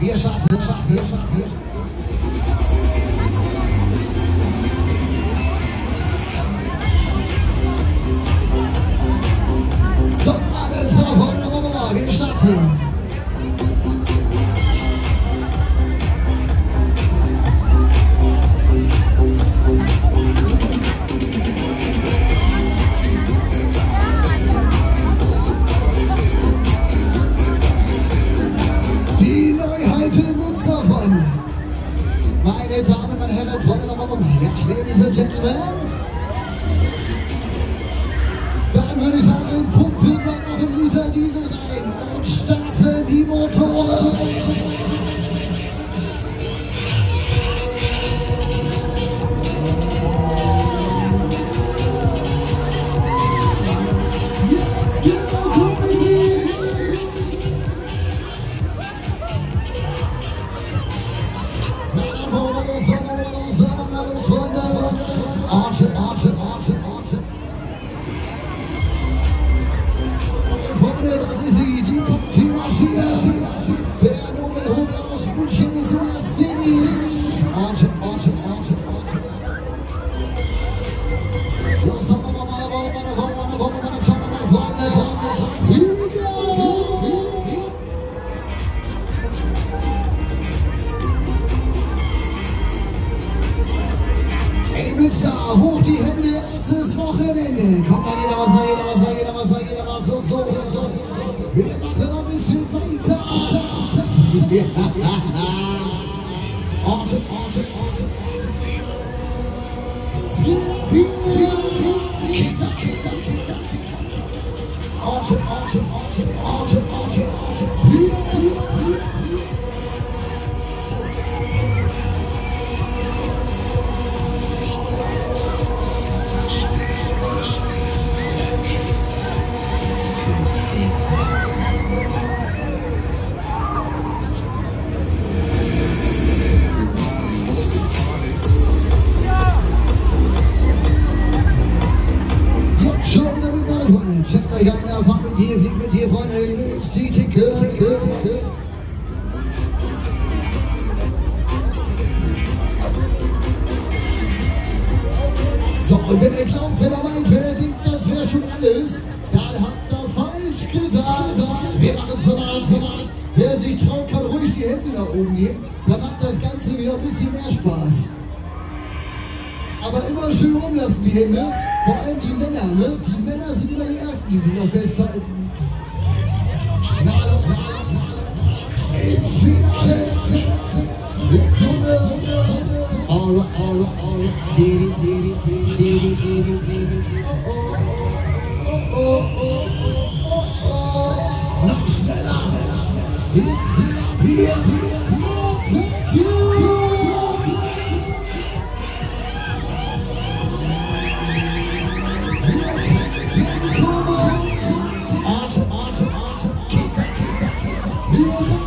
Wir schaffen, wir schaffen, wir schaffen. So, alles auf, wunderbar, wir starten. Meine Damen, meine Herren, Freunde und Mama, Ladies and Gentlemen, dann würde ich sagen, pumpen wir noch einen Liter Diesel rein und starten die Motoren. Jetzt geht der Gummi! Arche, Arche, Arche, Arche. Freunde, das ist sie, die Pupti-Maschine. Der Nummer aus München ist in der City. Arche, Arche, Arche, Arche. Ja, sagen wir mal, schauen wir mal, Freunde. Here we go! Ey, Münster, hoch die Hände, erstes Wochenende. Kommt mal, jeder was, jeder was, jeder was, jeder was, so. Wir machen ein bisschen weiter. Orte, Orte, Orte. Kita, Kita, Kita. Orte, Orte, Orte, Orte, Orte. Schon damit mal, Freunde. Checkt euch ein, fahrt mit hier, fliegt mit hier, Freunde. Ist die Ticket. So, und wenn ihr glaubt, wenn ihr meint, wenn ihr denkt, das wäre schon alles, dann habt ihr falsch gedacht. Wir machen es so weit. Wer sich traut, kann ruhig die Hände nach oben geben. Dann macht das Ganze wieder ein bisschen mehr Spaß. Aber immer schön rumlassen die Hände. Vor allem die Männer, ne? Die Männer sind immer die Ersten, die sich noch festhalten. Ins Finale. Mit Sonne. Aura. Noch schneller. Jetzt sind wir Arche, Arche, Arche, Kita, Kita, Kita.